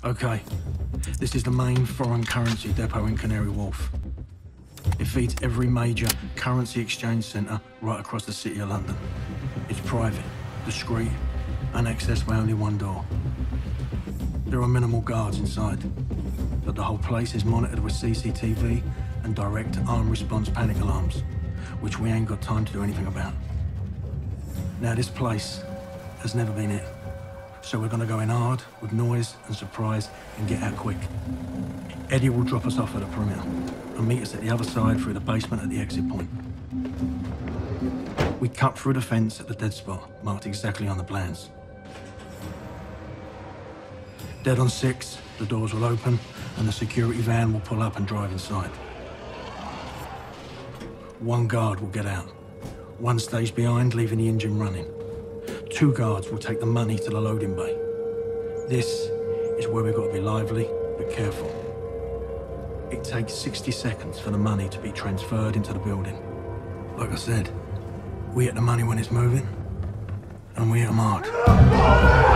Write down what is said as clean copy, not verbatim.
Okay, this is the main foreign currency depot in Canary Wharf. It feeds every major currency exchange centre right across the City of London. It's private, discreet, and accessed by only one door. There are minimal guards inside, but the whole place is monitored with CCTV and direct armed response panic alarms, which we ain't got time to do anything about. Now, this place has never been it, so we're gonna go in hard with noise and surprise and get out quick. Eddie will drop us off at the perimeter and meet us at the other side through the basement at the exit point. We cut through the fence at the dead spot, marked exactly on the plans. Dead on 6, the doors will open and the security van will pull up and drive inside. One guard will get out. One stays behind, leaving the engine running. 2 guards will take the money to the loading bay. This is where we've got to be lively, but careful. It takes 60 seconds for the money to be transferred into the building. Like I said, we hit the money when it's moving, and we hit them hard.